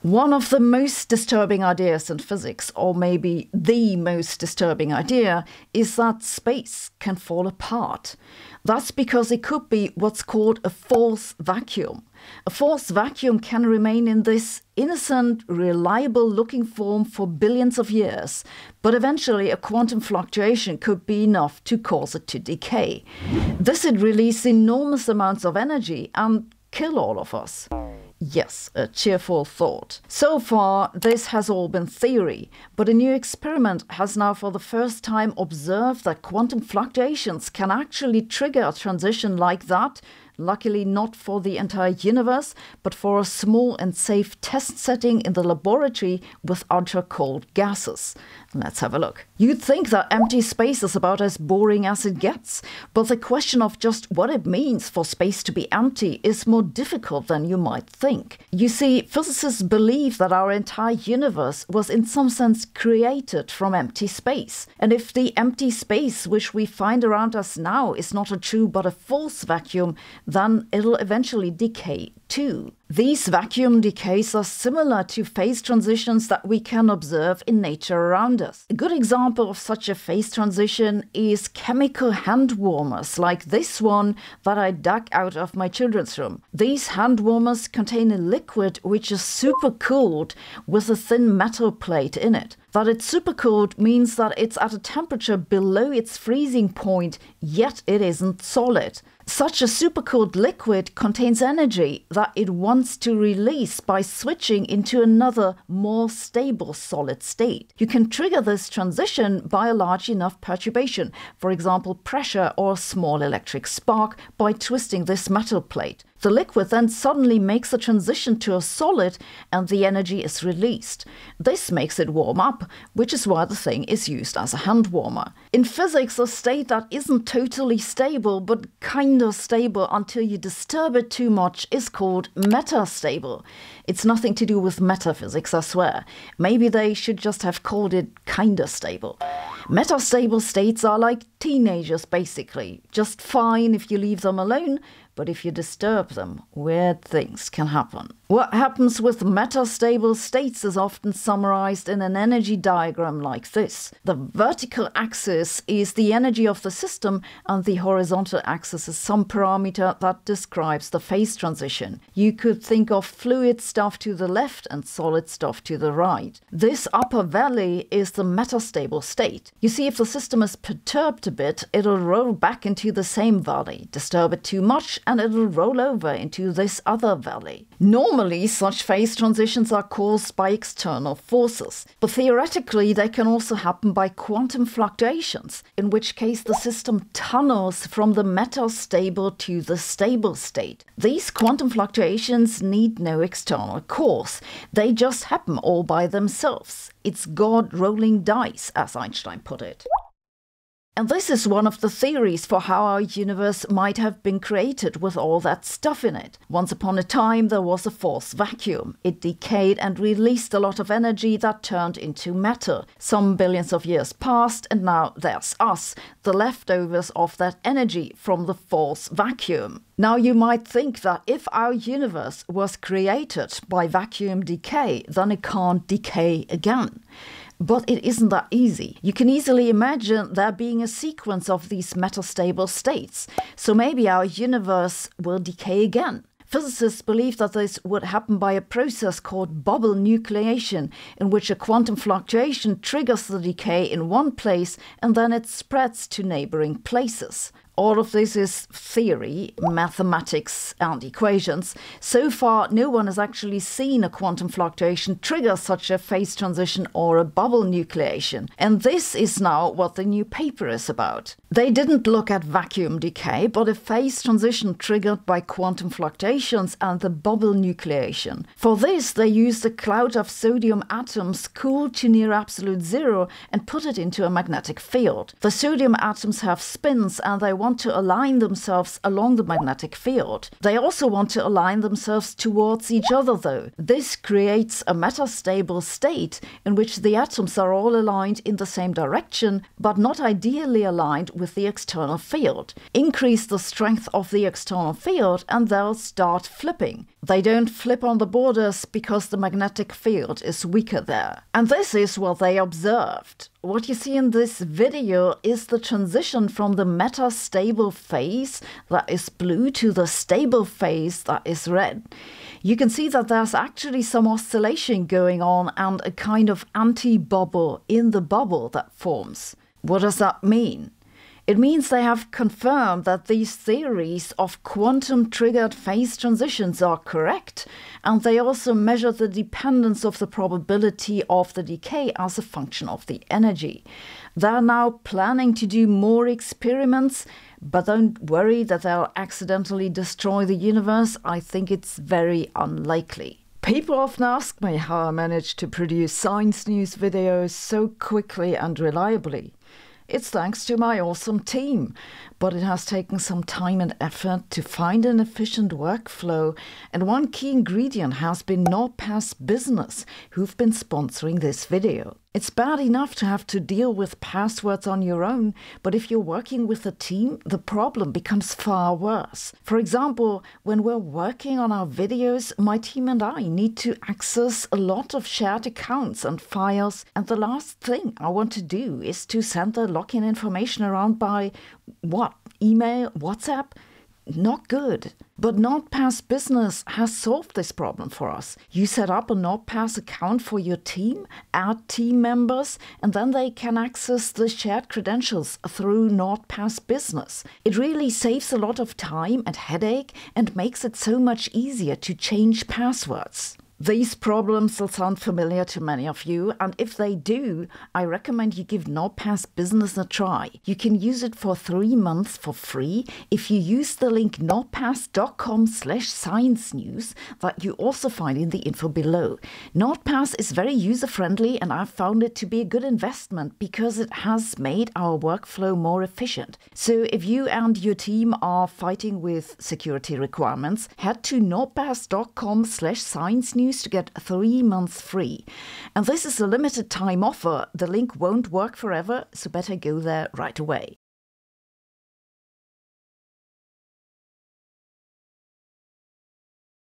One of the most disturbing ideas in physics, or maybe the most disturbing idea, is that space can fall apart. That's because it could be what's called a false vacuum. A false vacuum can remain in this innocent, reliable-looking form for billions of years, but eventually a quantum fluctuation could be enough to cause it to decay. This would release enormous amounts of energy and kill all of us. Yes, a cheerful thought. So far, this has all been theory, but a new experiment has now for the first time observed that quantum fluctuations can actually trigger a transition like that. Luckily not for the entire universe, but for a small and safe test setting in the laboratory with ultracold gases. Let's have a look. You'd think that empty space is about as boring as it gets, but the question of just what it means for space to be empty is more difficult than you might think. You see, physicists believe that our entire universe was in some sense created from empty space. And if the empty space which we find around us now is not a true but a false vacuum, then it'll eventually decay too. These vacuum decays are similar to phase transitions that we can observe in nature around us. A good example of such a phase transition is chemical hand warmers like this one that I dug out of my children's room. These hand warmers contain a liquid which is super cooled with a thin metal plate in it. That it's supercooled means that it's at a temperature below its freezing point, yet it isn't solid. Such a supercooled liquid contains energy that it wants to release by switching into another, more stable solid state. You can trigger this transition by a large enough perturbation, for example pressure or a small electric spark, by twisting this metal plate. The liquid then suddenly makes a transition to a solid and the energy is released. This makes it warm up, which is why the thing is used as a hand warmer. In physics, a state that isn't totally stable but kind of stable until you disturb it too much is called metastable. It's nothing to do with metaphysics, I swear. Maybe they should just have called it kinda stable. Metastable states are like teenagers basically, just fine if you leave them alone, but if you disturb them, weird things can happen. What happens with metastable states is often summarized in an energy diagram like this. The vertical axis is the energy of the system and the horizontal axis is some parameter that describes the phase transition. You could think of fluid stuff to the left and solid stuff to the right. This upper valley is the metastable state. You see, if the system is perturbed a bit, it'll roll back into the same valley. Disturb it too much and it'll roll over into this other valley. Normally, such phase transitions are caused by external forces, but theoretically they can also happen by quantum fluctuations, in which case the system tunnels from the metastable to the stable state. These quantum fluctuations need no external cause. They just happen all by themselves. It's God rolling dice, as Einstein put it. And this is one of the theories for how our universe might have been created with all that stuff in it. Once upon a time there was a false vacuum. It decayed and released a lot of energy that turned into matter. Some billions of years passed and now there's us, the leftovers of that energy from the false vacuum. Now you might think that if our universe was created by vacuum decay, then it can't decay again. But it isn't that easy. You can easily imagine there being a sequence of these metastable states. So maybe our universe will decay again. Physicists believe that this would happen by a process called bubble nucleation, in which a quantum fluctuation triggers the decay in one place and then it spreads to neighboring places. All of this is theory, mathematics and equations. So far, no one has actually seen a quantum fluctuation trigger such a phase transition or a bubble nucleation. And this is now what the new paper is about. They didn't look at vacuum decay, but a phase transition triggered by quantum fluctuations and the bubble nucleation. For this, they used a cloud of sodium atoms cooled to near absolute zero and put it into a magnetic field. The sodium atoms have spins and they want to align themselves along the magnetic field. They also want to align themselves towards each other though. This creates a metastable state in which the atoms are all aligned in the same direction, but not ideally aligned with the external field. Increase the strength of the external field and they'll start flipping. They don't flip on the borders because the magnetic field is weaker there. And this is what they observed. What you see in this video is the transition from the metastable phase that is blue to the stable phase that is red. You can see that there's actually some oscillation going on and a kind of anti-bubble in the bubble that forms. What does that mean? It means they have confirmed that these theories of quantum-triggered phase transitions are correct, and they also measure the dependence of the probability of the decay as a function of the energy. They're now planning to do more experiments, but don't worry that they'll accidentally destroy the universe. I think it's very unlikely. People often ask me how I manage to produce science news videos so quickly and reliably. It's thanks to my awesome team, but it has taken some time and effort to find an efficient workflow, and one key ingredient has been NordPass Business, who've been sponsoring this video. It's bad enough to have to deal with passwords on your own, but if you're working with a team, the problem becomes far worse. For example, when we're working on our videos, my team and I need to access a lot of shared accounts and files, and the last thing I want to do is to send the login information around by, email, WhatsApp? Not good. But NordPass Business has solved this problem for us. You set up a NordPass account for your team, add team members, and then they can access the shared credentials through NordPass Business. It really saves a lot of time and headache and makes it so much easier to change passwords. These problems will sound familiar to many of you, and if they do, I recommend you give NordPass Business a try. You can use it for 3 months for free if you use the link nordpass.com/science-news that you also find in the info below. NordPass is very user-friendly, and I've found it to be a good investment because it has made our workflow more efficient. So if you and your team are fighting with security requirements, head to nordpass.com/science-news to get 3 months free. And this is a limited time offer. The link won't work forever, so better go there right away.